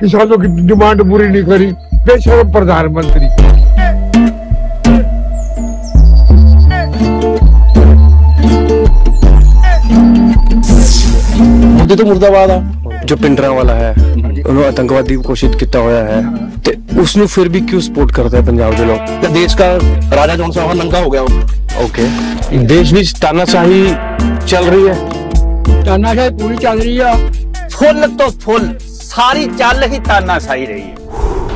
किसानों की डिमांड पूरी नहीं करी, बेशर्म प्रधानमंत्री। मोदी तो मुर्दाबाद आ जो पिंडरा वाला है, उन्होंने आतंकवादी घोषित किया हुआ है ते उसनु फिर भी क्यों सपोर्ट करते हैं पंजाब के लोग? देश का राजा जौन सा नंगा हो गया। ओके, देश में तानाशाही चल रही है, तानाशाही पूरी चल रही है, फुल तो फुल सारी चल ही तानाशाही रही है।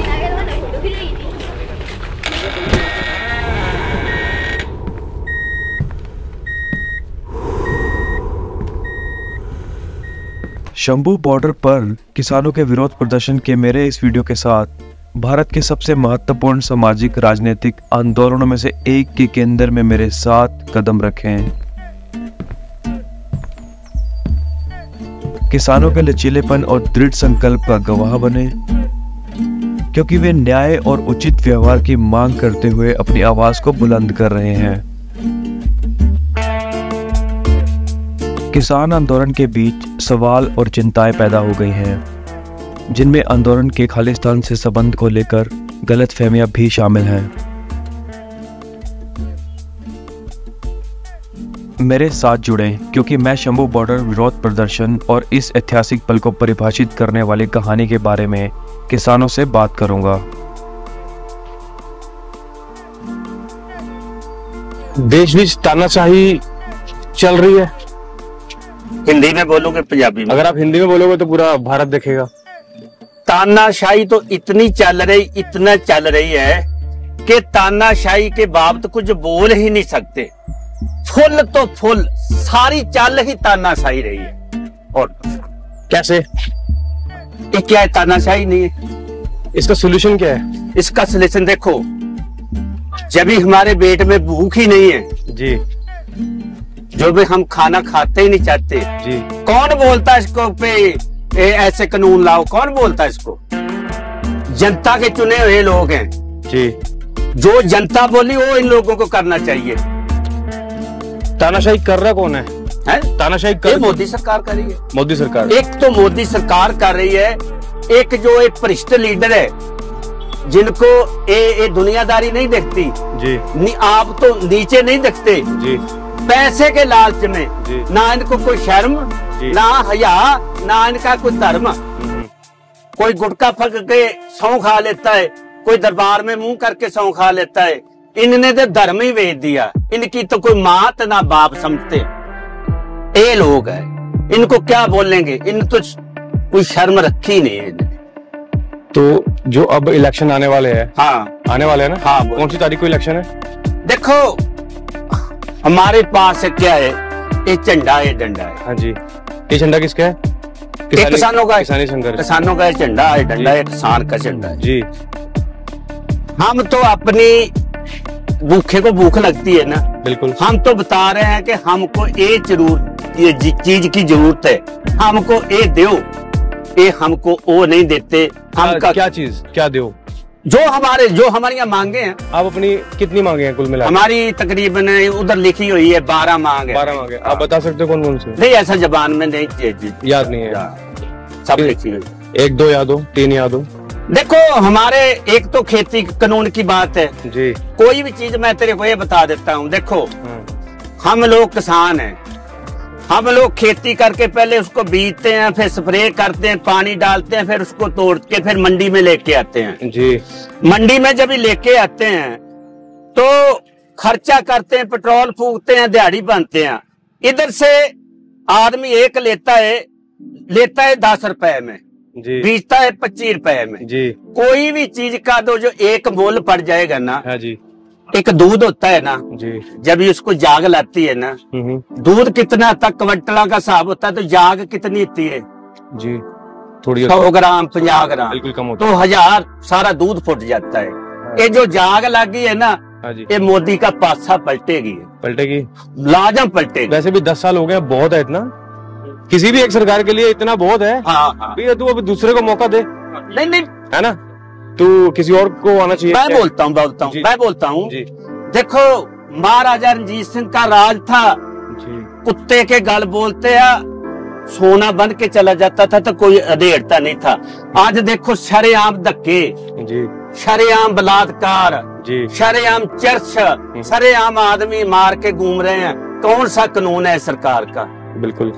शंभू बॉर्डर पर किसानों के विरोध प्रदर्शन के मेरे इस वीडियो के साथ भारत के सबसे महत्वपूर्ण सामाजिक राजनीतिक आंदोलनों में से एक के केंद्र में मेरे साथ कदम रखें। किसानों के लचीलेपन और दृढ़ संकल्प का गवाह बने, क्योंकि वे न्याय और उचित व्यवहार की मांग करते हुए अपनी आवाज को बुलंद कर रहे हैं। किसान आंदोलन के बीच सवाल और चिंताएं पैदा हो गई हैं, जिनमें आंदोलन के खालिस्तान से संबंध को लेकर गलतफहमियां भी शामिल हैं। मेरे साथ जुड़ें, क्योंकि मैं शंभू बॉर्डर विरोध प्रदर्शन और इस ऐतिहासिक पल को परिभाषित करने वाली कहानी के बारे में किसानों से बात करूंगा। देश में तानाशाही चल रही है। हिंदी में बोलोगे पंजाबी में? अगर आप हिंदी में बोलोगे तो पूरा भारत देखेगा। तानाशाही तो इतनी चल रही, इतना चल रही है कि तानाशाही के बाबत कुछ बोल ही नहीं सकते। फुल तो फुल सारी चल ही तानाशाही रही है। और कैसे? ये क्या है? तानाशाही नहीं है। इसका सोल्यूशन क्या है? इसका सोल्यूशन देखो, जब भी हमारे पेट में भूख ही नहीं है जी, जो भी हम खाना खाते ही नहीं चाहते जी, कौन बोलता है इसको पे ऐसे कानून लाओ? कौन बोलता है इसको? जनता के चुने हुए लोग हैं जी। जो जनता बोली वो इन लोगों को करना चाहिए। तानाशाही कर रहा कौन है? तानाशाही कर मोदी सरकार कर रही है। मोदी सरकार, एक तो मोदी सरकार कर रही है, एक जो एक भ्रष्ट लीडर है जिनको ये दुनियादारी नहीं देखती जी, आप तो नीचे नहीं दिखते जी, पैसे के लालच में ना इनको कोई शर्म, ना हया, ना इनका कोई धर्म। कोई गुटखा फक के सौं खा लेता है, कोई दरबार में मुंह करके सौं खा लेता है। इनने तो धर्म ही बेच दिया, इनकी तो कोई मात ना बाप समझते। ये लोग है, इनको क्या बोलेंगे? इन तो कोई शर्म रखी नहीं है। तो जो अब इलेक्शन आने वाले हैं, हाँ आने वाले हैं ना? हाँ, कौन सी तारीख को इलेक्शन है? देखो हमारे पास क्या है? ये झंडा है, डंडा है। हाँ जी, ये झंडा किसका है? किसानों का, किसानी संघर्ष, किसानों का झंडा है, डंडा है, किसान का झंडा है जी। हम तो अपनी भूखे को भूख लगती है ना, बिल्कुल। हम तो बता रहे हैं कि हमको ये चीज की जरूरत है, हमको ये दो। ये हमको वो नहीं देते। हम क्या चीज, क्या दो? जो हमारी मांगे हैं। आप अपनी कितनी मांगे हैं कुल मिला? हमारी तकरीबन उधर लिखी हुई है 12 मांग है। 12 मांगे। आप बता सकते हो कौन कौन से? नहीं, ऐसा जबान में नहीं याद नहीं है, सब लिखी हुई। 1 2 याद हो, 3 याद हो? देखो हमारे एक तो खेती कानून की बात है जी। कोई भी चीज मैं तेरे को ये बता देता हूँ। देखो हम लोग किसान हैं, हम लोग खेती करके पहले उसको बीजते हैं, फिर स्प्रे करते हैं, पानी डालते हैं, फिर उसको तोड़ के फिर मंडी में लेके आते हैं जी। मंडी में जब लेके आते हैं तो खर्चा करते हैं, पेट्रोल फूकते हैं, दिहाड़ी बनते हैं। इधर से आदमी एक लेता है 10 रुपए में जी, बीजता है 25 रुपए में जी। कोई भी चीज का तो जो एक मोल पड़ जाएगा ना। हाँ जी। एक दूध होता है ना जी, जब ये उसको जाग लाती है ना, दूध कितना तक क्विंटल का हिसाब होता है, तो जाग कितनी होती है जी? थोड़ी 100 ग्राम 50 ग्राम, बिल्कुल कम होता तो 1000 सारा दूध फुट जाता है। ये जो जाग लगी है ना, ये मोदी का पासा पलटेगी, लाजम पलटेगी। वैसे भी 10 साल हो गए, बहुत है इतना, किसी भी एक सरकार के लिए इतना बहुत है। हाँ। तू अब दूसरे को मौका दे। नहीं है ना, तू किसी और को आना चाहिए। मैं बोलता हूँ देखो महाराजा रणजीत सिंह का राज था, कुत्ते के गल बोलते हैं, सोना बन के चला जाता था तो कोई अधेड़ता नहीं था। आज देखो शरेआम धक्के जी, शरेआम बलात्कार जी, शरेआम चर्च, शरेआम आदमी मार के घूम रहे हैं। कौन सा कानून है सरकार का? बिल्कुल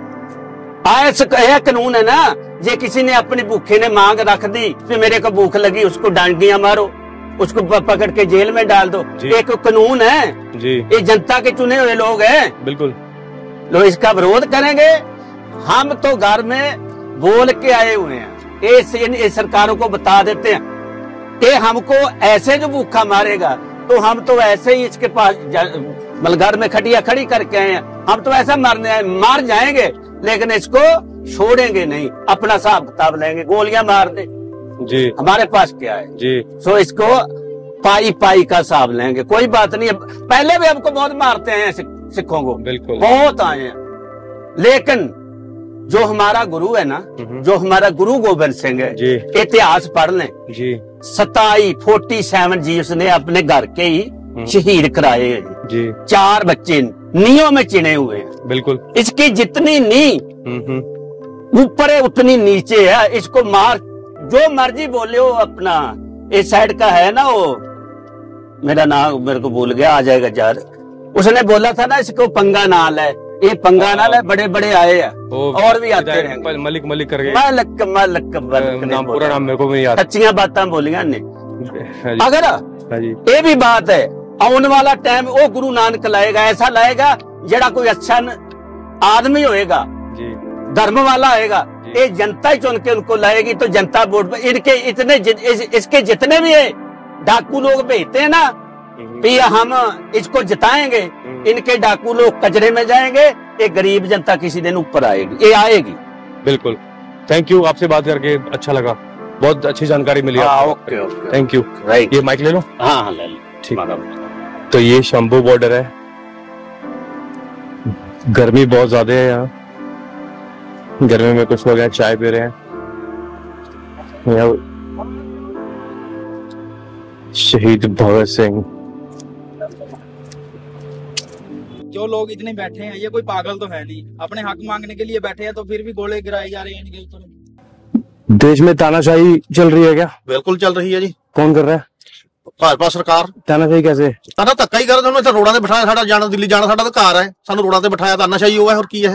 यह कानून है ना, ये किसी ने अपनी भूखे ने मांग रख दी कि मेरे को भूख लगी, उसको डांडियां मारो, उसको पकड़ के जेल में डाल दो। एक कानून है जी, ये जनता के चुने हुए लोग हैं, बिल्कुल। लोग इसका विरोध करेंगे। हम तो घर में बोल के आए हुए हैं, ये सरकारों को बता देते हैं कि हमको ऐसे जो भूखा मारेगा तो हम तो ऐसे ही इसके पास मतलब घर में खटिया खड़ी करके आए हैं, हम तो ऐसा मार जाएंगे लेकिन इसको छोड़ेंगे नहीं, अपना हिसाब किताब लेंगे, गोलियां मार दे जी, हमारे पास क्या है जी, सो इसको पाई पाई का हिसाब लेंगे। कोई बात नहीं, पहले भी हमको बहुत मारते हैं सिखों को, बिल्कुल बहुत आए हैं, लेकिन जो हमारा गुरु है ना, जो हमारा गुरु गोबिंद सिंह है, जी, इतिहास पढ़ लें जी, 47 जी उसने अपने घर के ही शहीद कराए हैं जी, 4 बच्चे नींव में चिने हुए हैं। बिल्कुल। इसकी जितनी नींव ऊपर है उतनी नीचे है, इसको मार जो मर्जी बोले हो अपना। इस साइड का है ना वो, मेरा नाम मेरे को भूल गया, आ जाएगा यार, उसने बोला था ना इसको पंगा नाल है, ये पंगा नाल है, बड़े बड़े आए हैं और भी आते रहेंगे। मलिक मलिक करके मलिक नाम, पूरा नाम मेरे को भी याद। सच्चियां बातें बोलियां ने। अगर हाँ जी, ये भी बात है, आने वाला टाइम वो गुरु नानक लाएगा, ऐसा लाएगा जड़ा कोई अच्छा आदमी होएगा, जी, धर्म वाला होएगा, ये जनता ही चुन के उनको लाएगी। तो जनता वोट इनके इतने इसके जितने भी है डाकू लोग भेजते हैं ना, भी हम इसको जिताएंगे, इनके डाकू लोग कचरे में जाएंगे, ये गरीब जनता किसी दिन ऊपर आएगी, ये आएगी। बिल्कुल। थैंक यू, आपसे बात करके अच्छा लगा, बहुत अच्छी जानकारी मिली। Okay, thank you. राइट, ये माइक ले लो। हाँ ले लो, ठीक। तो ये शंभू बॉर्डर है, गर्मी बहुत ज्यादा है यहाँ, गर्मी में कुछ लोग यहाँ चाय पी रहे हैं। यहाँ शहीद भगत सिंह, जो लोग इतने बैठे हैं ये कोई पागल तो है नहीं, अपने हक मांगने के लिए बैठे हैं तो फिर भी गोले गिराए जा रहे हैं इनके ऊपर। देश में तानाशाही चल रही है क्या? बिल्कुल चल रही है जी। कौन कर रहा है? भाजपा सरकार। तानाशाही कैसे? ताना धक्का ही कर इत्थे रोडां ते बिठाया, साडा जाना दिल्ली जाना साडा तो घर है, सानू रोडां ते बिठाया, तानाशाही हुआ है और की है।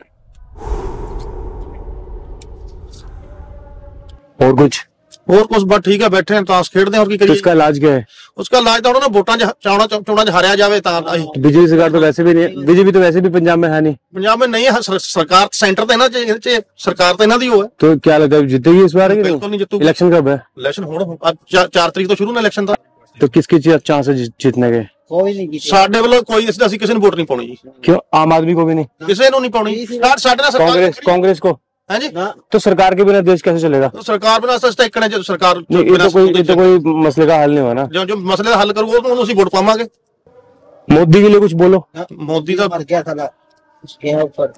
और कुछ बस ठीक है, बैठे हैं ताश खेलते हैं और की करिए। इसका इलाज क्या है? उसका इलाज तो उन्होंने वोटां चोणां च हारिया जावे तां। बीजेपी सरकार तो वैसे भी नहीं, बीजेपी तो वैसे भी पंजाब में है नहीं, पंजाब में नहीं है सरकार, सेंटर ते ना सरकार तो इन्हां दी हो है। तो क्या लगता है जीतेगी इस बार? बिल्कुल नहीं जितूगी। इलेक्शन कब है? इलेक्शन हुण 4 तरीक तो शुरू ना इलेक्शन दा। तो किसकी चांस है जीतने के? साडे वालों कोई ਅਸੀਂ ਕਿਸੇ ਨੂੰ ਵੋਟ ਨਹੀਂ ਪਾਉਣੀ ਜੀ। क्यों? आम आदमी को भी नहीं? ਕਿਸੇ ਨੂੰ ਨਹੀਂ ਪਾਉਣੀ। ਸਾਡੇ ਨਾਲ कांग्रेस को है जी। तो सरकार के बिना देश कैसे चलेगा? तो सरकार बिना सरकार ये तो कोई मसले का हल नहीं हुआ ना। जो मसले का हल करूगा तो उसी वोट पावांगे। मोदी के लिए कुछ बोलो। मोदी का मर गया था उसके ऊपर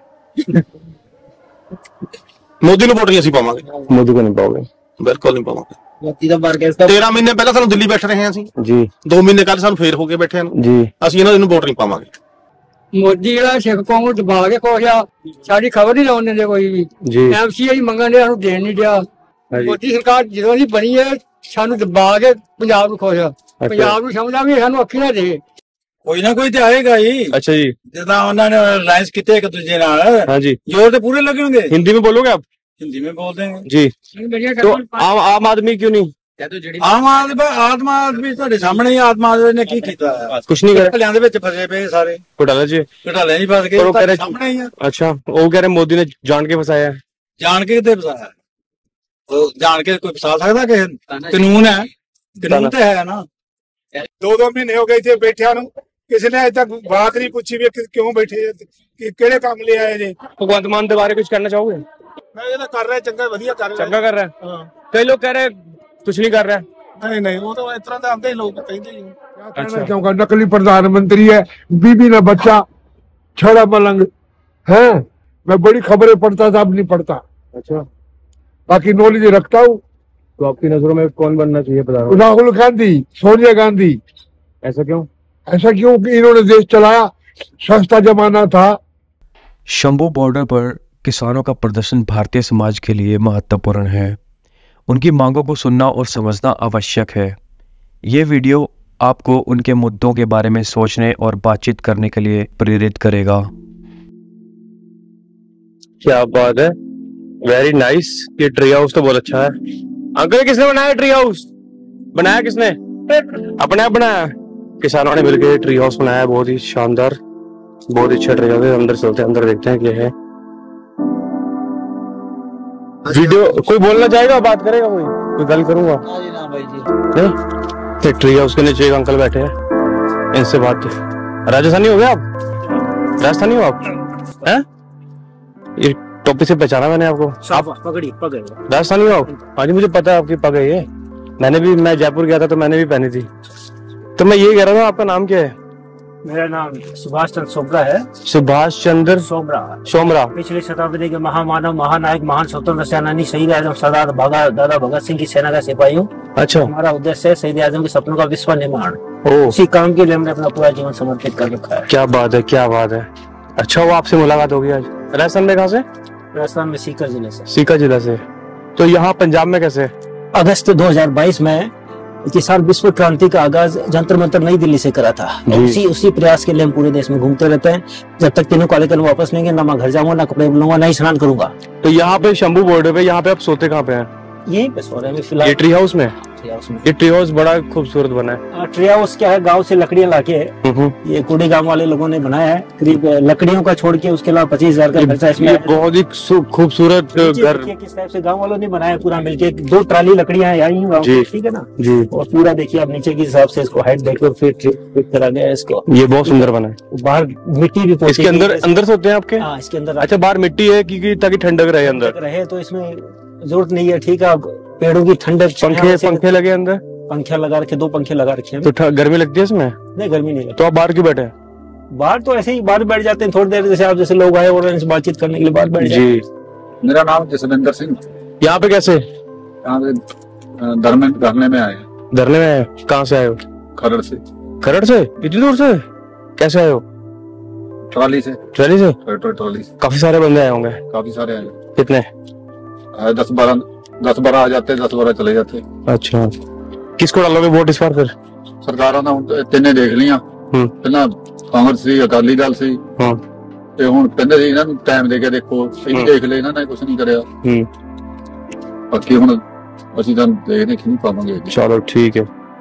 मोदी ਨੂੰ ਵੋਟ ਨਹੀਂ ਅਸੀਂ ਪਾਵਾਂਗੇ। मोदी को नहीं पाओगे? बिल्कुल नहीं पावांगे। मोदी ਦਾ ਮਰ ਗਿਆ। 13 ਮਹੀਨੇ ਪਹਿਲਾਂ ਸਾਨੂੰ ਦਿੱਲੀ ਬੈਠ ਰਹੇ ਹਾਂ ਅਸੀਂ जी, 2 ਮਹੀਨੇ ਕੱਲ ਸਾਨੂੰ ਫੇਰ ਹੋ ਕੇ ਬੈਠੇ ਨੂੰ जी। ਅਸੀਂ ਇਹਨਾਂ ਨੂੰ ਵੋਟ ਨਹੀਂ ਪਾਵਾਂਗੇ। ਮੋਦੀ ਜਿਹੜਾ ਸਿੱਖ ਕੌਮ ਨੂੰ ਦਬਾ ਕੇ ਖੋਇਆ, ਸਾਡੀ ਖਬਰ ਨਹੀਂ ਲਾਉਣ ਦਿੰਦੇ ਕੋਈ ਵੀ। जी, ਐਮਸੀਆਈ ਮੰਗਣ ਦੇ ਸਾਨੂੰ ਦੇਣ ਨਹੀਂ ਦਿਆ। ਮੋਦੀ ਸਰਕਾਰ ਜਦੋਂ ਦੀ ਬਣੀ ਹੈ ਸਾਨੂੰ ਦਬਾ ਕੇ ਪੰਜਾਬ ਨੂੰ ਖੋਇਆ, ਪੰਜਾਬ ਨੂੰ ਸਮਝਦਾ ਵੀ ਸਾਨੂੰ ਅੱਖੀ ਨਾ ਦੇ। ਕੋਈ ਨਾ ਕੋਈ ਤੇ ਆਏਗਾ ਹੀ। अच्छा जी, ਜਿੱਦਾਂ ਉਹਨਾਂ ਨੇ ਅਲਾਈਅੰਸ ਕੀਤੇ ਇੱਕ ਦੂਜੇ ਨਾਲ, हाँ जी। ਜੋਰ ਤੇ ਪੂਰੇ ਲੱਗੇ ਹੋਣਗੇ। हिंदी में बोलोगे आप? हिंदी में बोल देंगे जी। तो आम आदमी क्यों नहीं? ਆਮ ਆਦਮੀ ਤੁਹਾਡੇ ਸਾਹਮਣੇ ਹੀ ਆਮ ਆਦਮੀ ਨੇ ਕੀ ਕੀਤਾ ਹੈ? कुछ नहीं कर ਭਲਿਆਂ ਦੇ ਵਿੱਚ ਫਸੇ ਪਏ ਸਾਰੇ, घोटाला जी। ਘਟਾਲੇ ਨਹੀਂ ਫਸ ਗਏ, और वो कह रहे ਸਾਹਮਣੇ ਹੀ ਆ। अच्छा, वो कह रहे मोदी ने जान के फंसाया है। ਜਾਣ ਕੇ ਕਿਤੇ ਫਸਾਇਆ? ਉਹ ਜਾਣ ਕੇ ਕੋਈ ਫਸਾ ਸਕਦਾ? ਕਿ ਕਾਨੂੰਨ ਹੈ, ਕਾਨੂੰਨ ਤੇ ਹੈ ਨਾ। 2 ਮਹੀਨੇ ਹੋ ਗਏ ਇੱਥੇ ਬੈਠਿਆਂ ਨੂੰ, ਕਿਸੇ ਨੇ ਅਜੇ ਤੱਕ ਬਾਤ ਨਹੀਂ ਪੁੱਛੀ ਵੀ ਕਿਉਂ ਬੈਠੇ ਕਿ ਕਿਹੜੇ ਕੰਮ ਲਈ ਆਏ ਜੇ। भगवंत मान के बारे कुछ करना चाहोगे? ਮੈਂ ਇਹ ਤਾਂ ਕਰ ਰਿਹਾ, ਚੰਗਾ ਵਧੀਆ ਕਰ ਰਿਹਾ। चंगा कर रहा है। ਹਾਂ, कई लोग कह रहे कुछ नहीं कर रहा है। नहीं वो तो इस तरह ਦੇ ਆਉਂਦੇ ਹੀ ਲੋਕ ਕਹਿੰਦੇ ਹੀ। अच्छा, क्योंकि नकली प्रधानमंत्री है, बीबी ना बच्चा, छड़ा मलंग है। मैं बड़ी खबरें पढ़ता था, अब नहीं पढ़ता। अच्छा, बाकी नॉलेज रखता हूँ। तो आपकी नजरों में कौन बनना चाहिए प्रधानमंत्री? राहुल गांधी, सोनिया गांधी। ऐसा क्यों? ऐसा क्यों कि इन्होंने देश चलाया, सस्ता जमाना था। शंभू बॉर्डर पर किसानों का प्रदर्शन भारतीय समाज के लिए महत्वपूर्ण है। उनकी मांगों को सुनना और समझना आवश्यक है। ये वीडियो आपको उनके मुद्दों के बारे में सोचने और बातचीत करने के लिए प्रेरित करेगा। क्या बात है, वेरी नाइस। ये ट्री हाउस तो बहुत अच्छा है। अंकल किसने बनाया ट्री हाउस? बनाया किसने? अपने आप बनाया? किसानों ने मिलकर ट्री हाउस बनाया है, बहुत ही शानदार, बहुत अच्छा ट्री हाउस है। अंदर चलते हैं, अंदर देखते हैं क्या है। वीडियो कोई बोलना चाहेगा, बात करेगा, कोई गल करूंगा? नहीं, ट्री हाउस के नीचे एक अंकल बैठे हैं, इनसे बात। राजस्थानी हो गया आप? राजस्थानी हो आप? हैं? ये टोपी से पहचाना मैंने आपको। आप पगड़ी राजस्थानी हो आप? हाँ जी, मुझे पता है आपकी पग है ये। मैं जयपुर गया था तो मैंने भी पहनी थी। तो मैं ये कह रहा था, आपका नाम क्या है? मेरा नाम सुभाष चंद्र सोमरा है। सुभाष चंद्र सोमरा। पिछली शताब्दी के महामानव, महानायक, महान स्वतंत्र सेनानी, शहीद आजम सरदार दादा भगत सिंह की सेना का सिपाही हूँ। अच्छा। हमारा उद्देश्य है शहीद आजम के सपनों का विश्व निर्माण। उसी काम के लिए हमने अपना पूरा जीवन समर्पित कर रखा है। क्या बात है, क्या बात है। अच्छा हुआ आपसे मुलाकात होगी आज। राजस्थान में कहाँ से? राजस्थान में सीकर जिले से। सीकर जिला से। तो यहाँ पंजाब में कैसे? अगस्त 2022 में किसान विश्व क्रांति का आगाज जंतर मंतर नई दिल्ली से करा था। उसी प्रयास के लिए हम पूरे देश में घूमते रहते हैं। जब तक तीनों कार्यक्रम वापस लेंगे, ना मैं घर जाऊंगा, ना कपड़े लूंगा, ना ही स्नान करूंगा। तो यहाँ पे शंभू बॉर्डर पे, यहाँ पे आप सोते कहाँ पे हैं? यहीं पे सो रहे हैं फिलहाल। ये ट्री हाउस में? ये ट्री हाउस बड़ा खूबसूरत बना है। ट्री हाउस क्या है, गांव से लकड़ियां लाके ये कुड़ी गांव वाले लोगों ने बनाया है। करीब लकड़ियों का छोड़ के उसके अलावा 25,000 का खर्चा इसमें। बहुत ही खूबसूरत घर किस टाइप से गांव वालों ने बनाया पूरा मिलके। 2 ट्राली लकड़ियां आई हैं गाँव, ठीक है ना जी। और पूरा देखिए आप नीचे के हिसाब से इसको हाइट देखो, फिट करा गया है इसको। ये बहुत सुंदर बना है। बाहर मिट्टी भी इसके अंदर सोते हैं आपके? हाँ, इसके अंदर। अच्छा, बाहर मिट्टी है क्योंकि ताकि ठंडक रहे अंदर रहे, तो इसमें जरूरत नहीं है। ठीक है, पेड़ों की ठंडक। पंखे लगे अंदर? पंखे लगा रखे, 2 पंखे लगा रखे हैं। तो गर्मी लगती है इसमें? नहीं, गर्मी नहीं लगती। तो आप बाहर क्यों बैठे? बाहर तो ऐसे ही बाहर बैठ जाते हैं थोड़ी देर, जैसे आप जैसे लोग आए और इनसे बातचीत करने के लिए बाहर बैठ जाते हैं। मेरा नाम जसविंदर सिंह। यहाँ पे कैसे? यहाँ पे धरने में आए। धरने में आए? कहाँ से आए हो? खरड़ से। खरड़ से? इतनी दूर से कैसे आए हो? ट्रॉली से। ट्रॉली से? ट्रॉली से। काफी सारे बंदे आए होंगे? काफी सारे आए। कितने? 10-12 आ जाते, 10-12 चले जाते। अच्छा, किसको डालोगे वोट इस बार फिर? सरकारों ने तिने देख लिया, पहला कांग्रेस सी, अकाली दल सी, ਤੇ ਹੁਣ ਕਹਿੰਦੇ ਸੀ ਇਹਨਾਂ ਨੂੰ ਟਾਈਮ ਦੇ ਕੇ ਦੇਖੋ, ਇਹ ਦੇਖ ਲੈ, ਇਹਨਾਂ ਨੇ ਕੁਝ ਨਹੀਂ ਕਰਿਆ। ਬਾਕੀ ਹੁਣ ਅਸੀਂ ਤਾਂ ਦੇਖਦੇ ਕਿ ਨਹੀਂ ਪਾਵਾਂਗੇ। चलो ठीक है।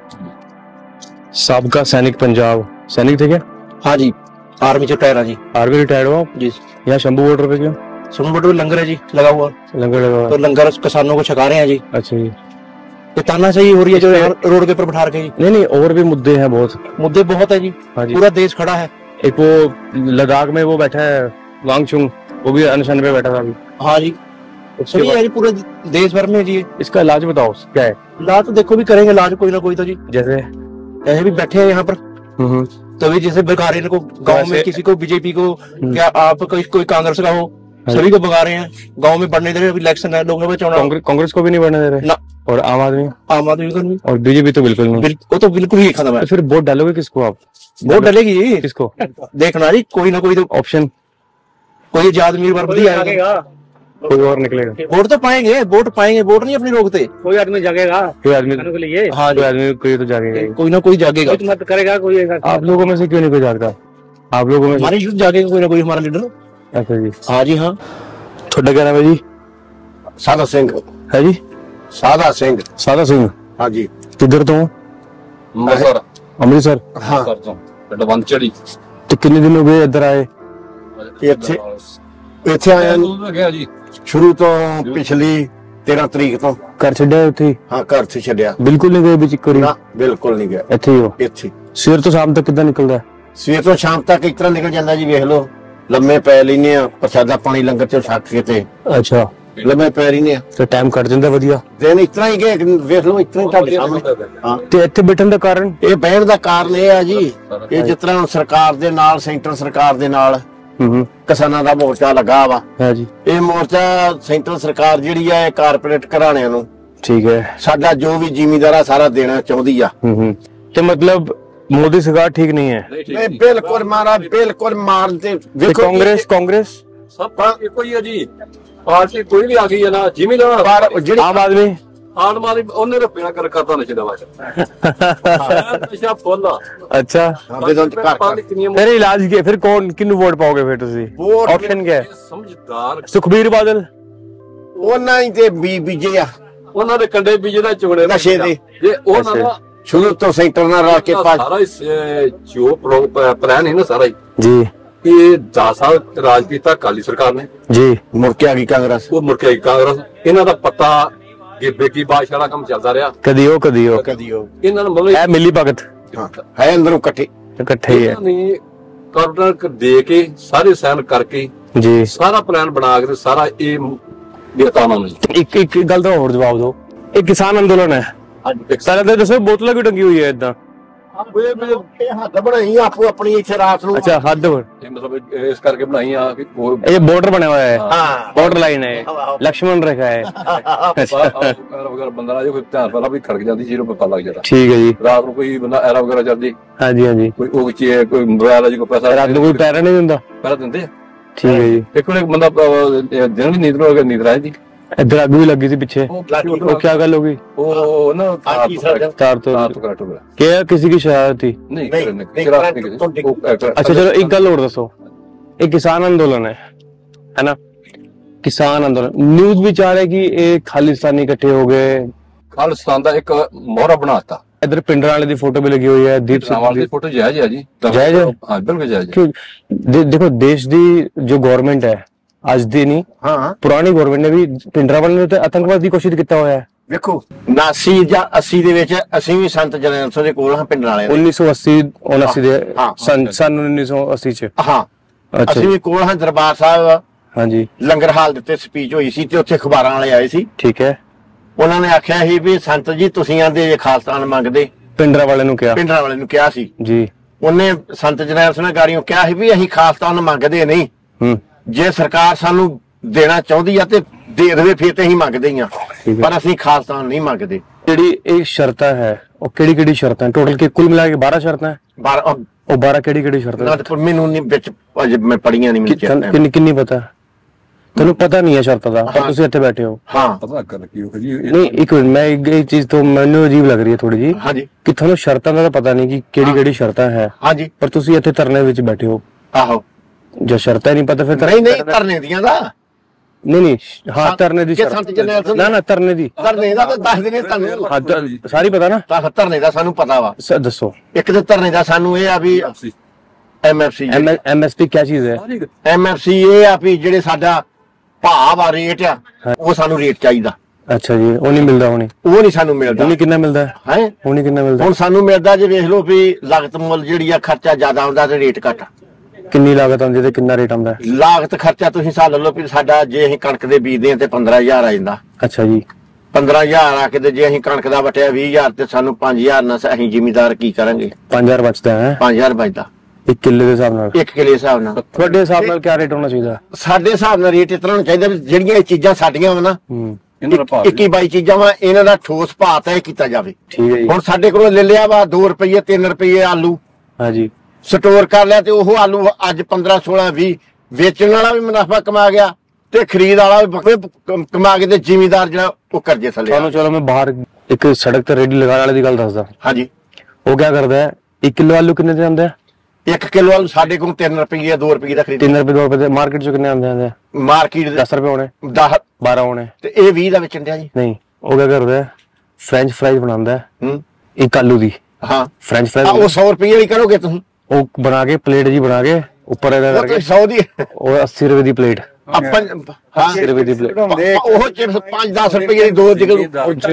साबका सैनिक पंजाब, सैनिक थे क्या? हाँ जी, आर्मी से रिटायर। जी आर्मी रिटायर्ड हो आप? जी। यहाँ शंभू बॉर्डर पे क्यों? शंभू बॉर्डर पे लंगर है जी लगा हुआ। लंगर लगा हुआ? तो लंगर किसानों को छका रहे हैं जी। अच्छा जी। तो तानाशाही हो रही है जो रोड के ऊपर बैठा रखे। नहीं, और भी मुद्दे हैं, मुद्दे बहुत है जी। हाँ जी, पूरा देश खड़ा है। एक वो लद्दाख में वो बैठा है वांगचुंग, वो भी अनशन पे बैठा था अभी। हाँ जी, सही है जी, पूरे देश भर में जी। इसका इलाज बताओ क्या है? इलाज तो देखो भी करेंगे, इलाज कोई ना कोई तो जी। जैसे ऐसे भी बैठे हैं यहाँ पर, तभी जैसे भगा रहे हैं को गाँव में, किसी को बीजेपी को, क्या आप कोई कांग्रेस का हो, सभी को भगा रहे हैं। गाँव में बढ़ने दे रहे, इलेक्शन है, लोग कांग्रेस को भी नहीं बढ़ने दे रहे ना। और आम आदमी को नहीं, और बीजेपी तो बिल्कुल नहीं। वो तो बिल्कुल ही खत्म है। फिर वोट डालोगे किसको आप? वोट डालेगी किसको? देखना जी, कोई ना कोई तो ऑप्शन, कोई आदमी आएगा, कोई और निकलेगा। वोट तो पाएंगे, वोट नहीं अपनी रोकते। कोई आदमी जागेगा, कोई आदमी। हाँ, कोई आदमी, कोई तो जागेगा, कोई ना कोई जागेगा। मत करेगा कोई। आप लोगों में से क्यों नहीं कोई जागता? आप लोगों में हमारी यूथ जागेगा कोई ना कोई, हमारा लीडर। अच्छा जी। हाँ जी। हाँ, थोड़ा क्या नाम है जी? सादा सिंह है जी। सादा सिंह। हाँ जी। किधर तो? अमृतसर। हाँ। तो कितने दिन हो गए इधर आए? ਇੱਥੇ ਆਇਆ ਜੀ ਸ਼ੁਰੂ ਤੋਂ ਪਿਛਲੀ 13 ਤਰੀਕ ਤੋਂ। ਘਰ ਛੱਡਿਆ ਉੱਥੇ? ਹਾਂ, ਘਰ ਤੇ ਛੱਡਿਆ। ਬਿਲਕੁਲ ਨਹੀਂ ਗਏ ਵਿੱਚ ਕਰੀ? ਨਾ, ਬਿਲਕੁਲ ਨਹੀਂ ਗਿਆ। ਇੱਥੇ ਹੀ ਹੋ? ਇੱਥੇ। ਸਵੇਰ ਤੋਂ ਸ਼ਾਮ ਤੱਕ ਕਿੱਦਾਂ ਨਿਕਲਦਾ? ਸਵੇਰ ਤੋਂ ਸ਼ਾਮ ਤੱਕ ਇਸ ਤਰ੍ਹਾਂ ਨਿਕਲ ਜਾਂਦਾ ਜੀ, ਵੇਖ ਲਓ। ਲੰਮੇ ਪੈ ਲੈਨੇ ਆ, ਪ੍ਰਸ਼ਾਦਾ ਪਾਣੀ ਲੰਗਰ ਚੋਂ ਛਕ ਕੇ ਤੇ ਅੱਛਾ ਲੰਮੇ ਪੈ ਲੈਨੇ ਆ ਤੇ ਟਾਈਮ ਕੱਟ ਜਾਂਦਾ ਵਧੀਆ। ਦਿਨ ਇਸ ਤਰ੍ਹਾਂ ਹੀ ਗਏ, ਵੇਖ ਲਓ ਇਸ ਤਰ੍ਹਾਂ ਹੀ ਤੁਹਾਡੇ ਸਾਹਮਣੇ। ਹਾਂ, ਤੇ ਇੱਥੇ ਬੈਠਣ ਦਾ ਕਾਰਨ? ਇਹ ਬਹਿਣ ਦਾ ਕਾਰਨ ਇਹ ਆ ਜੀ, ਇਹ ਜਿਸ ਤਰ੍ਹਾਂ ਸਰਕਾਰ ਦੇ ਨਾਲ, ਸੈਂਟਰ ਸਰਕਾਰ ਦੇ ਨਾਲ ਕਿਸਾਨਾਂ ਦਾ ਮੋਰਚਾ ਲੱਗਾ ਵਾ। ਇਹ ਮੋਰਚਾ ਸੈਂਟਰ ਸਰਕਾਰ ਜਿਹੜੀ ਆ, ਇਹ ਕਾਰਪੋਰੇਟ ਘਰਾਣਿਆਂ ਨੂੰ, ਠੀਕ ਹੈ, ਸਾਡਾ ਜੋ ਵੀ ਜ਼ਿਮੀਂਦਾਰ ਆ ਸਾਰਾ ਦੇਣਾ ਚਾਹੁੰਦੀ ਆ। ਤੇ ਮਤਲਬ मोदी सरकार ठीक नहीं है? बिल्कुल मारा, बिल्कुल मारते। कांग्रेस सब ਇੱਕੋ ਹੀ ਹੈ ਜੀ ਪਾਰਟੀ ਕੋਈ ਵੀ ਆ ਗਈ ਹੈ ਨਾ ਜ਼ਿਮੀਦਾਰ ਆਮ ਆਦਮੀ ਆਦਮ ਆਦਮੀ ਉਹਨੇ ਰੁਪਿਆ ਕਰਦਾ ਨਸ਼ੇ ਦਾ ਨਸ਼ਾ ਫੁੱਲ अच्छा फिर इलाज के फिर कौन किन्नू वोट पाओगे फिर तुसी ऑप्शन क्या है समझदार सुखबीर बादल ਉਹਨਾਂ ਹੀ ਤੇ ਬੀਜੇ ਆ ਉਹਨਾਂ ਦੇ ਕੰਡੇ ਬੀਜੇ ਦਾ ਚੁਗਣੇ ਨਸ਼ੇ ਦੇ ਜੇ ਉਹਨਾਂ ਦਾ ਸ਼ੁਰੂ ਤੋਂ ਸੈਂਟਰ ਨਾਲ ਰਲ ਕੇ ਸਾਰਾ ਜੋ ਪਲਾਨ ਹੈ ਨਾ ਸਾਰਾ जी ਇਹ 10 ਸਾਲ ਰਾਜ ਕੀਤਾ ਅਕਾਲੀ ਸਰਕਾਰ ਨੇ जी ਮੁੜ ਕੇ ਆ ਗਈ ਕਾਂਗਰਸ ਉਹ ਮੁੜ ਕੇ ਆਈ ਕਾਂਗਰਸ ਇਹਨਾਂ ਦਾ ਪਤਾ ਕਿ ਬੇਕੀ ਬਾਦਸ਼ਾਹ ਦਾ ਕੰਮ ਚੱਲਦਾ ਰਿਹਾ कदी हो ਇਹਨਾਂ ਨੂੰ ਮਤਲਬ है मिली भगत ਹੈ ਅੰਦਰੋਂ ਇਕੱਠੇ इकट्ठे ही है ਕਾਰਡਰ ਦੇ ਕੇ ਸਾਰੇ ਸਾਈਨ ਕਰਕੇ जी ਸਾਰਾ ਪਲਾਨ ਬਣਾ ਕੇ ਸਾਰਾ ਇਹ ਦੇਤਾ ਉਹਨਾਂ ਨੂੰ एक गल तो और जवाब दो एक किसान आंदोलन है पहले तो दसो बोतल भी टंगी हुई है इदा ਹੱਦ ਬਣਾਈ ਆਪੋ ਆਪਣੀ ਇੱਥੇ ਰਾਤ ਨੂੰ अच्छा हद ਮਤਲਬ ਇਸ ਕਰਕੇ ਬਣਾਈ ਆ ਕਿ ये बॉर्डर बना हुआ है बॉर्डर लाइन है लक्ष्मण रेखा है वगैरह बंदा जो ध्यान वाला भी खड़क जाती जीरो पता लग जाता ठीक है जी रात को कोई बंदा एरा वगैरह चलती हाँ जी कोई वो कोई मोबाइल जी को पैसा रात को कोई पैरा नहीं दिंदा पैरा दिंदे ठीक है जी एक बंदा दिन भी नींद नींद रहा जी इधर आग भी लगी थी पीछे वो क्या गल होगी वो ना तार तो क्या किसी की शरारत थी अच्छा चलो एक गल और दसो एक किसान आंदोलन है ना किसान आंदोलन न्यूज भी चाह रहे कि ये खालिस्तानी इकट्ठे हो गए खालिस्तान का एक मोहरा बनाता इधर पिंडर वाले की फोटो भी लगी हुई है दीप सिंह की फोटो जायज है जी जायज है हाँ बिल्कुल जायज देखो देश दी जो गवर्नमेंट है आज दी नहीं हाँ पुरानी गवर्नमेंट ने भी पिंडरा वाले ने तो आतंकवाद की कोशिश किया हुआ है ਵੇਖੋ 79 ਜਾਂ 80 ਦੇ ਵਿੱਚ ਅਸੀਂ ਵੀ ਸੰਤ ਜਰਨੈਲ ਸਿੰਘ ਦੇ ਕੋਲ ਹਾਂ ਪਿੰਡਾਂ ਵਾਲੇ 1980 79 ਦੇ ਸਨ 1980 ਚ ਹਾਂ ਅਸੀਂ ਵੀ ਕੋਲ ਹਾਂ ਦਰਬਾਰ ਸਾਹਿਬ ਹਾਂਜੀ ਲੰਗਰ ਹਾਲ ਦੇ ਉੱਤੇ ਸਪੀਚ ਹੋਈ ਸੀ ਤੇ ਉੱਥੇ ਅਖਬਾਰਾਂ ਵਾਲੇ ਆਏ ਸੀ ਠੀਕ ਹੈ ਉਹਨਾਂ ਨੇ ਆਖਿਆ ਸੀ ਵੀ ਸੰਤ ਜੀ ਤੁਸੀਂ ਆਂਦੇ ਜੇ ਖਾਲਸਤਾਨ ਮੰਗਦੇ ਪਿੰਡਰਾ ਵਾਲੇ ਨੂੰ ਕਿਹਾ ਸੀ ਜੀ ਉਹਨੇ ਸੰਤ ਜਰਨੈਲ ਸਿੰਘ ਨੇ ਗਾੜੀਆਂ ਕਿਹਾ ਸੀ ਵੀ ਅਸੀਂ ਖਾਲਸਤਾਨ ਮੰਗਦੇ ਨਹੀਂ ਜੇ ਸਰਕਾਰ ਸਾਨੂੰ ਦੇਣਾ ਚਾਹੁੰਦੀ ਆ ਤੇ ਦੇ ਦੇਵੇ ਫਿਰ ਤੇ ਅਸੀਂ ਮੰਗਦੇ ਹੀ ਆ ਪਰ ਅਸੀਂ ਖਾਲਸਤਾਨ ਨਹੀਂ ਮੰਗਦੇ ਜਿਹੜੀ ਇਹ ਸ਼ਰਤਾਂ ਹੈ ਉਹ ਕਿਹੜੀ ਸ਼ਰਤਾਂ ਟੋਟਲ ਕੇ ਕੁੱਲ ਮਿਲਾ ਕੇ 12 ਸ਼ਰਤਾਂ ਹੈ 12 ਕਿਹੜੀ ਸ਼ਰਤਾਂ ਮੈਨੂੰ ਨਹੀਂ ਵਿੱਚ ਮੈਂ ਪੜੀਆਂ ਨਹੀਂ ਕਿੰਨੀ ਪਤਾ ਤੈਨੂੰ ਪਤਾ ਨਹੀਂ ਹੈ ਸ਼ਰਤਾਂ ਦਾ ਪਰ ਤੁਸੀਂ ਇੱਥੇ ਬੈਠੇ ਹੋ ਹਾਂ ਪਤਾ ਕਰ ਕੀ ਹੋ ਜੀ ਨਹੀਂ ਇੱਕ ਮਿੰਟ ਮੈਂ ਇੱਕ ਚੀਜ਼ ਤੋਂ ਮੈਨੂੰ ਅਜੀਬ ਲੱਗ ਰਹੀ ਹੈ ਥੋੜੀ ਜੀ ਹਾਂਜੀ ਕਿ ਤੁਹਾਨੂੰ ਸ਼ਰਤਾਂ ਦਾ ਪਤਾ ਨਹੀਂ ਕਿ ਕਿਹੜੀ ਸ਼ਰਤਾਂ ਹੈ ਹਾਂਜੀ ਪਰ ਤੁਸੀਂ ਇੱਥੇ ਧਰਨੇ ਵਿੱਚ ਬੈਠੇ ਹੋ ਆਹੋ ਜੋ ਸ਼ਰਤਾਂ ਨਹੀਂ ਪਤਾ ਫਿਰ ਨਹੀਂ ਧਰਨੇ ਦੀਆਂ ਦਾ ਨਹੀਂ ਹਾਂ ਧਰਨੇ ਦੀ ਨਾ ਧਰਨੇ ਦੀ ਦਾ ਤਾਂ ਦੱਸ ਦਿਨੇ ਤੁਹਾਨੂੰ ਸਾਰੀ ਪਤਾ ਨਾ ਧਰਨੇ ਦਾ ਸਾਨੂੰ ਪਤਾ ਵਾ ਦੱਸੋ ਇੱਕ ਤੇ ਧਰਨੇ ਦਾ ਸਾਨੂੰ ਇਹ ਆ ਵੀ MSP ਕੀ ਚੀਜ਼ ਹੈ MSP ਇਹ ਆ ਵੀ ਜਿਹੜੇ ਸਾਡਾ ਭਾਅ ਆ ਰੇਟ ਆ ਉਹ ਸਾਨੂੰ ਰੇਟ ਚਾਹੀਦਾ ਅੱਛਾ ਜੀ ਉਹ ਨਹੀਂ ਮਿਲਦਾ ਉਹ ਨਹੀਂ ਸਾਨੂੰ ਮਿਲਦਾ ਉਹਨੇ ਕਿੰਨਾ ਮਿਲਦਾ ਹੈ ਉਹਨੇ ਕਿੰਨਾ ਮਿਲਦਾ ਹੁਣ ਸਾਨੂੰ ਮਿਲਦਾ ਜੇ ਵੇਖ ਲਓ ਵੀ ਲਾਗਤ ਮੁੱਲ ਜਿਹੜੀ ਆ ਖਰਚਾ ਜ਼ਿਆਦਾ ਆਉਂਦਾ ਤੇ ਰੇਟ ਘੱਟ ਕਿੰਨੀ ਲਾਗਤ ਆਉਂਦੀ ਤੇ ਕਿੰਨਾ ਰੇਟ ਆਉਂਦਾ ਲਾਗਤ ਖਰਚਾ ਤੁਸੀਂ ਹਿਸਾਬ ਲਾ ਲਓ ਵੀ ਸਾਡਾ ਜੇ ਅਸੀਂ ਕਣਕ ਦੇ ਬੀਜਦੇ ਆ ਤੇ 15000 ਆ ਜਾਂਦਾ ਅੱਛਾ ਜੀ 15000 ਆ ਕੇ ਤੇ ਜੇ ਅਸੀਂ ਕਣਕ ਦਾ ਵਟਿਆ 20000 ਤੇ ਸਾਨੂੰ 5000 ਨਾਲ ਅਸੀਂ ਜ਼ਿਮੀਦਾਰ ਕੀ ਕਰਾਂਗੇ 5000 ਬਚਦਾ ਹੈ 5000 ਬਚਦਾ ਇੱਕ ਕਿੱਲੇ ਦੇ ਹਿਸਾਬ ਨਾਲ 1 ਕਿੱਲੇ ਹਿਸਾਬ ਨਾਲ ਤੁਹਾਡੇ ਹਿਸਾਬ ਨਾਲ ਕੀ ਰੇਟ ਹੋਣਾ ਚਾਹੀਦਾ ਸਾਡੇ ਹਿਸਾਬ ਨਾਲ ਰੇਟ ਇਤਨਾ ਹੋਣਾ ਚਾਹੀਦਾ ਵੀ ਜਿਹੜੀਆਂ ਇਹ ਚੀਜ਼ਾਂ ਸਾਡੀਆਂ ਵਾ ਨਾ 21-22 ਚੀਜ਼ਾਂ ਵਾ ਇਹਨਾਂ ਦਾ ਠੋਸ ਭਾਅ ਤੈਅ ਕੀਤਾ ਜਾਵੇ ਠੀਕ ਹੈ ਜੀ ਹੁਣ ਸਾਡੇ ਕੋਲੋਂ ਲੈ ਲਿਆ ਵਾ 2 ਰੁਪਏ 3 ਰੁਪਏ ਆਲੂ ਹਾਂਜੀ ਸਟੋਰ ਕਰ ਲਿਆ ਤੇ ਉਹ ਆਲੂ ਅੱਜ 15 16 20 ਵੇਚਣ ਵਾਲਾ ਵੀ ਮੁਨਾਫਾ ਕਮਾ ਗਿਆ ਤੇ ਖਰੀਦ ਵਾਲਾ ਵੀ ਕਮਾ ਕੇ ਤੇ ਜ਼ਿਮੀਦਾਰ ਜਿਹੜਾ ਉਹ ਕਰਜ਼ੇ ਥੱਲੇ ਚਲੋ ਮੈਂ ਬਾਹਰ ਇੱਕ ਸੜਕ ਤੇ ਰੇਡੀ ਲਗਾਉਣ ਵਾਲੇ ਦੀ ਗੱਲ ਦੱਸਦਾ ਹਾਂਜੀ ਉਹ ਕੀ ਕਰਦਾ ਹੈ 1 ਕਿਲੋ ਆਲੂ ਕਿੰਨੇ ਦੇ ਆਉਂਦੇ ਆ 1 ਕਿਲੋ ਆਲੂ ਸਾਡੇ ਕੋਲ 3 ਰੁਪਏ 2 ਰੁਪਏ ਦਾ ਖਰੀਦ 3 ਰੁਪਏ 2 ਰੁਪਏ ਦੇ ਮਾਰਕੀਟ ਚ ਕਿੰਨੇ ਆਉਂਦੇ ਆ ਮਾਰਕੀਟ 10 ਰੁਪਏ ਹੋਣੇ 10 12 ਹੋਣੇ ਤੇ ਇਹ 20 ਦਾ ਵੇਚਣ ਦਿਆ ਜੀ ਨਹੀਂ ਉਹ ਕੀ ਕਰਦਾ ਹੈ ਫ੍ਰੈਂਚ ਫਰਾਈਜ਼ ਬਣਾਉਂਦਾ ਹੈ ਇੱਕ ਆਲੂ ਦੀ ਹਾਂ ਫ੍ਰੈਂਚ ਫਰਾਈਜ਼ ਉਹ 100 ਰੁਪਏ ਵਾਲੀ ਕਰੋਗੇ ਤੁਸੀਂ ਉਹ ਬਣਾ ਕੇ ਪਲੇਟ ਜੀ ਬਣਾ ਕੇ ਉੱਪਰ ਇਹਦਾ ਕਰਕੇ 100 ਦੀ ਉਹ 80 ਰੁਪਏ ਦੀ ਪਲੇਟ ਆਪਾਂ 80 ਰੁਪਏ ਦੀ ਪਲੇਟ ਉਹ ਚਿਪਸ 5-10 ਰੁਪਏ ਦੀ ਦੋ ਜਿਗਲ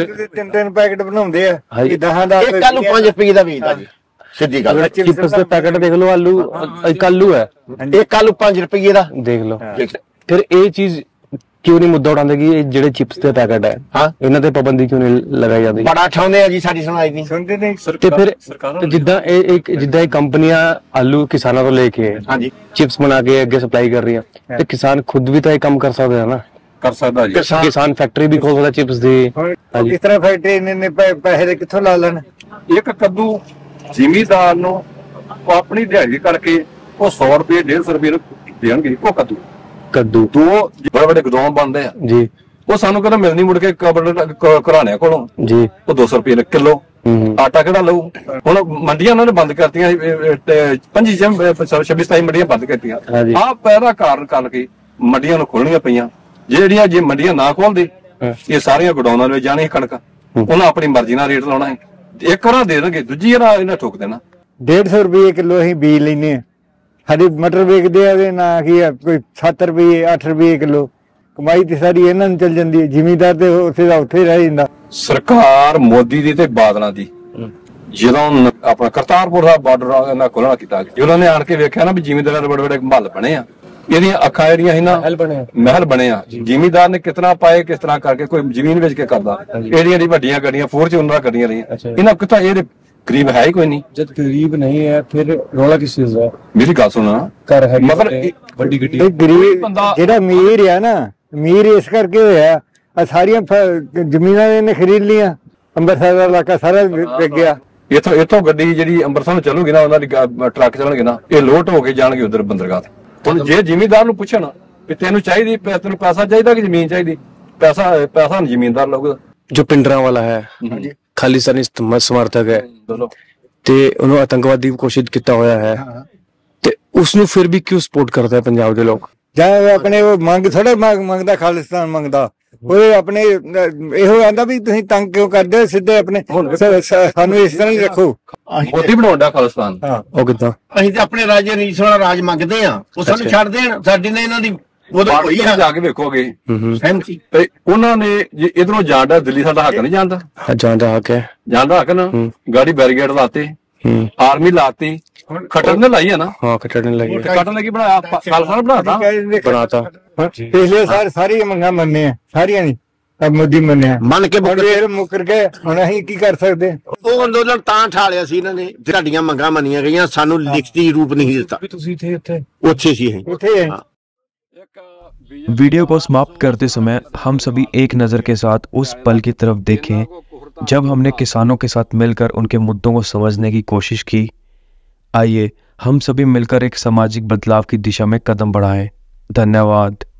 3 ਪੈਕਟ ਬਣਾਉਂਦੇ ਆ 10 ਦਾ ਇੱਕ ਆਲੂ 5 ਰੁਪਏ ਦਾ ਵੇਚਦਾ ਜੀ ਸਿੱਧੀ ਗੱਲ ਚਿਪਸ ਦੇ ਪੈਕਟ ਦੇਖ ਲਓ ਆਲੂ ਇੱਕ ਆਲੂ ਹੈ ਇੱਕ ਆਲੂ 5 ਰੁਪਏ ਦਾ ਦੇਖ ਲਓ ਫਿਰ ਇਹ ਚੀਜ਼ ਕਿਉਂ ਨਹੀਂ ਮੁੱਦਾ ਉਠਾਉਂਦੇ ਕਿ ਇਹ ਜਿਹੜੇ ਚਿਪਸ ਦੇ ਪੈਕਟ ਹੈ ਇਹਨਾਂ ਤੇ ਪਾਬੰਦੀ ਕਿਉਂ ਨਹੀਂ ਲਗਾਈ ਜਾਂਦੀ ਬੜਾ ਠਾਉਂਦੇ ਆ ਜੀ ਸਾਡੀ ਸੁਣਾਈ ਨਹੀਂ ਸੁਣਦੇ ਨਹੀਂ ਤੇ ਫਿਰ ਜਿੱਦਾਂ ਇਹ ਕੰਪਨੀਆਂ ਆਲੂ ਕਿਸਾਨਾਂ ਤੋਂ ਲੈ ਕੇ ਹਾਂਜੀ चिप्स बना के ਅੱਗੇ ਸਪਲਾਈ ਕਰ ਰਹੀਆਂ ਤੇ ਕਿਸਾਨ ਖੁਦ ਵੀ ਤਾਂ ਇਹ ਕੰਮ ਕਰ ਸਕਦਾ ਹੈ ਨਾ ਕਰ ਸਕਦਾ ਜੀ ਕਿਸਾਨ ਫੈਕਟਰੀ ਵੀ ਖੋਲ ਸਕਦਾ ਚਿਪਸ ਦੀ ਇਸ ਤਰ੍ਹਾਂ ਫੈਕਟਰੀ ਨੇ ਪੈਸੇ ਦੇ ਕਿੱਥੋਂ ਲਾ ਲੈਣ ਇੱਕ ਕੱਦੂ ਜ਼ਿਮੀਦਾਰ ਨੂੰ ਆਪਣੀ ਦਿਹਾੜੀ ਕਰਕੇ ਉਹ 100 ਰੁਪਏ 150 ਰੁਪਏ ਦੇਣਗੇ ਉਹ ਕੱਦੂ ਕੱਦੂ ਦੋ ਬੜੇ ਬੜੇ ਗੋਦਾਮ ਬਣਦੇ ਆ ਜੀ, ਉਹ ਸਾਨੂੰ ਕਹਿੰਦਾ ਮਿਲਣੀ ਮੁੜ ਕੇ ਘਰਾਣਿਆਂ ਕੋਲੋਂ ਜੀ, ਉਹ 200 ਰੁਪਏ ਕਿਲੋ ਆਟਾ ਕਿਹੜਾ ਲਊ। ਹੁਣ ਮੰਡੀਆਂ ਉਹਨਾਂ ਨੇ ਬੰਦ ਕਰਤੀਆਂ 26-27 ਮੰਡੀਆਂ ਬੰਦ ਕਰਤੀਆਂ। ਆਹ ਪਹਿਲਾ ਕਾਰਨ ਕਰਕੇ ਮੰਡੀਆਂ ਨੂੰ ਖੋਲਣੀਆਂ ਪਈਆਂ। ਜਿਹੜੀਆਂ ਜੇ ਮੰਡੀਆਂ ਨਾ ਖੋਲਦੇ ਇਹ ਸਾਰੀਆਂ ਗੋਡਾਊਨਾਂ ਵਿੱਚ ਜਾਣੀ ਕਣਕ, ਉਹਨਾਂ ਆਪਣੀ ਮਰਜ਼ੀ ਨਾਲ ਰੇਟ ਲਾਉਣਾ ਹੈ। ਇੱਕ ਵਾਰ ਦੇ ਦੇਣਗੇ, ਦੂਜੀ ਵਾਰ ਇਹਨਾਂ ਠੋਕ ਦੇਣਾ। 150 ਰੁਪਏ ਕਿਲੋ ਅਸੀਂ ਬੀਜ ਲੈਨੇ ਆ। ਸਾਡੇ ਮਟਰ ਵੇਚਦੇ ਆ ਨਾ ਕੀ ਆ, ਕੋਈ 7 ਰੁਪਏ 8 ਰੁਪਏ ਕਿਲੋ। ਕਮਾਈ ਤੇ ਸਾਰੀ ਇਹਨਾਂ ਨੂੰ ਚੱਲ ਜਾਂਦੀ ਹੈ, ਜ਼ਿਮੀਂਦਾਰ ਤੇ ਉੱਥੇ ਦਾ ਉੱਥੇ ਰਹਿ ਜਾਂਦਾ। ਸਰਕਾਰ ਮੋਦੀ ਦੀ ਤੇ ਬਾਦਲਾਂ ਦੀ ਜਦੋਂ ਆਪਣਾ ਕਰਤਾਰਪੁਰ ਦਾ ਬਾਰਡਰ ਇਹਨਾਂ ਖੋਲਣਾ ਕੀਤਾ, ਉਹਨਾਂ ਨੇ ਆਣ ਕੇ ਵੇਖਿਆ ਨਾ ਵੀ ਜ਼ਿਮੀਂਦਾਰਾਂ ਦੇ ਬੜੇ ਬੜੇ ਮਹੱਲ ਬਣੇ ਆ, ਇਹਦੀਆਂ ਅੱਖਾਂ ਜਿਹੜੀਆਂ ਸੀ ਨਾ ਮਹਿਲ ਬਣੇ ਆ। ਜ਼ਿਮੀਂਦਾਰ ਨੇ ਕਿਤਨਾ ਪਾਏ, ਕਿਸ ਤਰ੍ਹਾਂ ਕਰਕੇ ਕੋਈ ਜ਼ਮੀਨ ਵੇਚ ਕੇ ਕਰਦਾ। ਇਹਦੀਆਂ ਦੀ ਵੱਡੀਆਂ ਗੱਡੀਆਂ ਫੋਰਚੂਨਰਾਂ ਗੱਡੀਆਂ ਰਹੀਆਂ, ਇਹਨਾਂ ਕਿਤਾ ਇਹ ਗਰੀਬ ਹੈ ਹੀ ਕੋਈ ਨਹੀਂ। जब गरीब नहीं है फिर रौला किस चीज का? ਮੇਰੀ ਗੱਲ ਸੁਣਾ, कर है ਮਤਲਬ बड़ी गड्डी ਗਰੀਬ ਜਿਹੜਾ ਅਮੀਰ ਆ ਨਾ, ਅਮੀਰ ਇਸ ਕਰਕੇ ਹੋਇਆ ਆ ਸਾਰੀਆਂ ਜ਼ਮੀਨਾਂ ਇਹਨੇ ਖਰੀਦ ਲੀਆਂ। ਅੰਮ੍ਰਿਤਸਰ ਦਾ ਇਲਾਕਾ ਸਾਰਾ ਵਿਕ ਗਿਆ। ਇੱਥੋਂ ਗੱਡੀ ਜਿਹੜੀ ਅੰਮ੍ਰਿਤਸਰ ਨੂੰ ਚੱਲੂਗੀ ਨਾ, ਉਹਨਾਂ ਦੀ ਟਰੱਕ ਚੱਲਣਗੇ ਨਾ, ਇਹ ਲੋਟ ਹੋ ਕੇ ਜਾਣਗੇ ਉਧਰ ਬੰਦਰਗਾਹ ਤੇ। ਹੁਣ ਜੇ ਜ਼ਿਮੀਂਦਾਰ ਨੂੰ ਪੁੱਛਣ ਵੀ ਤੈਨੂੰ ਚਾਹੀਦੀ, ਤੈਨੂੰ ਪੈਸਾ ਚਾਹੀਦਾ ਕਿ ਜ਼ਮੀਨ ਚਾਹੀਦੀ, ਪੈਸਾ ਜ਼ਿਮੀਂਦਾਰ ਲਊਗਾ। जो पिंडरा वाला है खालिस्तानी समर्थक है ते उन्होंने आतंकवादी घोषित किया होया है ते उसनु फिर भी क्यों सपोर्ट करते हैं पंजाब के लोग? ਜਾਂ ਆਪਣੇ ਉਹ ਮੰਗ ਥੋੜਾ ਮੰਗਦਾ, ਖਾਲਿਸਤਾਨ ਮੰਗਦਾ। ਉਹ ਆਪਣੇ ਇਹੋ ਆਂਦਾ ਵੀ ਤੁਸੀਂ ਤੰਗ ਕਿਉਂ ਕਰਦੇ ਹੋ, ਸਿੱਧੇ ਆਪਣੇ ਸਾਨੂੰ ਇਸ ਤਰ੍ਹਾਂ ਹੀ ਰੱਖੋ। ਮੋਦੀ ਬਣਾਉਂਦਾ ਖਾਲਿਸਤਾਨ। ਉਹ ਕਿੱਦਾਂ? ਅਸੀਂ ਤੇ ਆਪਣੇ ਰਾਜੇ ਰੀਸ ਵਾਲਾ ਰਾਜ ਮੰਗਦੇ ਆ, ਉਹ ਸਾਨੂੰ ਛੱਡ ਦੇਣ। ਸਾਡੀ ਨੇ ਇਹਨਾਂ ਦੀ ਜਾ ਕੇ ਵੇਖੋਗੇ ਤੇ ਉਹਨਾਂ ਨੇ ਜੇ ਇਧਰੋਂ ਜਾਂਦਾ ਦਿੱਲੀ ਸਾਡਾ ਹੱਕ ਨਹੀਂ ਜਾਂਦਾ। ਜਾਂਦਾ ਹੱਕ ਹੈ, ਜਾਂਦਾ ਹੱਕ ਨਾ। ਗਾੜੀ ਬੈਰੀਗੇਡ ਲਾਤੇ, ਆਰਮੀ ਲਾਤੀ, ਖੱਟਰ ਨੇ ਲਾਈ ਹੈ ਨਾ। ਹਾਂ ਖੱਟਰ ਨੇ ਲਾਈ, ਖੱਟਰ ਨੇ ਕੀ ਬਣਾਇਆ? ਖਾਲਸਾ ਨੇ ਬਣਾਤਾ। ਪਿਛਲੇ ਸਾਰੀਆਂ ਮੰਗਾਂ ਮੰਨੇ ਆ, ਸਾਰੀਆਂ ਦੀ ਮੋਦੀ ਮੰਨਿਆ, ਮੰਨ ਕੇ ਮੁੱਕਰ ਗਏ। ਹੁਣ ਅਸੀਂ ਕੀ ਕਰ ਸਕਦੇ? ਉਹ ਅੰਦੋਲਨ ਤਾਂ ਠਾਲਿਆ ਸੀ ਇਹਨਾਂ ਨੇ, ਸਾਡੀਆਂ ਮੰਗਾਂ ਮੰਨੀਆਂ ਗਈਆਂ, ਸਾਨੂੰ ਲਿਖਤੀ ਰੂਪ ਨਹੀਂ ਦਿੱਤਾ। ਉੱਥੇ ਸੀ ਅਸੀਂ, ਉੱਥੇ। वीडियो को समाप्त करते समय हम सभी एक नज़र के साथ उस पल की तरफ देखें जब हमने किसानों के साथ मिलकर उनके मुद्दों को समझने की कोशिश की। आइए हम सभी मिलकर एक सामाजिक बदलाव की दिशा में कदम बढ़ाएं। धन्यवाद।